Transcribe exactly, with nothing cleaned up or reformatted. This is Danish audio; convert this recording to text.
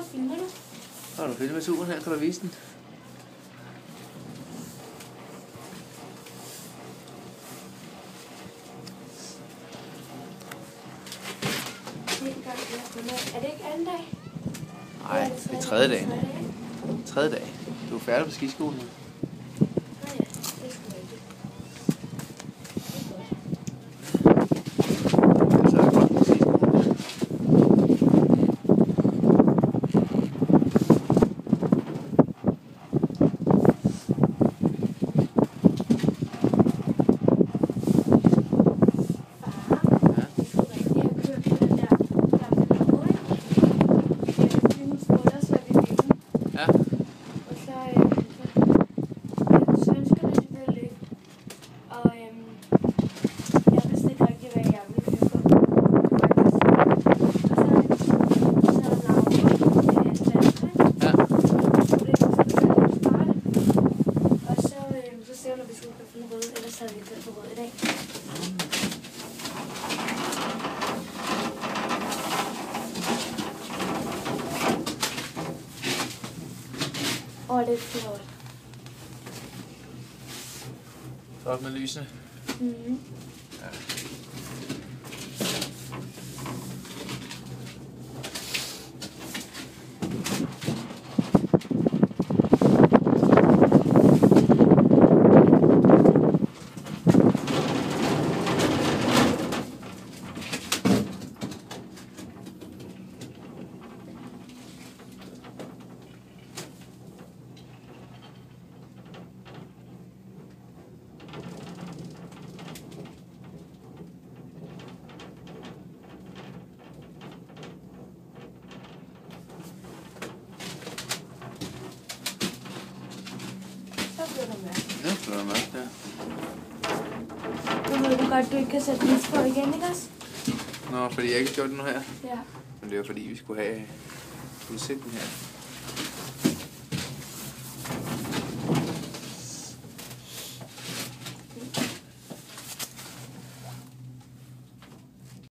filmer du? Har du filmet turen her? Kan du vise den? Er det ikke anden dag? Nej, det er tredje dagen. Tredje dag. Du er færdig på skiskolen nu. Nej, ja. Det skulle jeg ikke. Så er det godt på skiskolen. Ja. Og så, øh, så, så ønsker det selvfølgelig ikke. Og øhm, jeg vidste ikke rigtig, hvad jeg ville køre på. Faktisk. Og så, så er der Laura, det er dansker. Ja. Og det er så lidt smart. Og så, øhm, så ser hun, at vi skulle købe den røde, ellers havde vi købt på rød i dag. Og det er flot. Flot med lysene. Mhm. Ja. Så bliver det mørkt. Ja, det var mørkt, ja. Nu ved du godt, du ikke kan sætte lys på igen, ikke også? Nå, fordi jeg ikke har gjort det nu her. Ja. Men det var fordi, vi skulle have udsætning her.